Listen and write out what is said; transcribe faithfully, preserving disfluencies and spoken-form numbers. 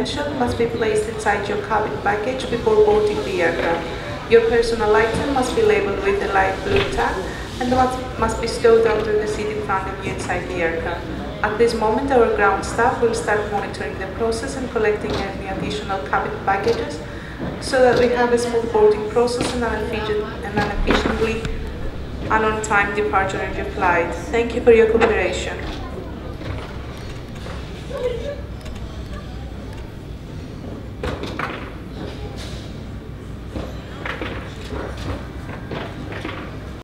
mentioned must be placed inside your cabin baggage before boarding the aircraft. Your personal item must be labeled with a light blue tag and must be stowed under the seat in front of you inside the aircraft. At this moment, our ground staff will start monitoring the process and collecting any additional cabin baggages so that we have a smooth boarding process and an efficient and an efficiently and on-time departure of your flight. Thank you for your cooperation.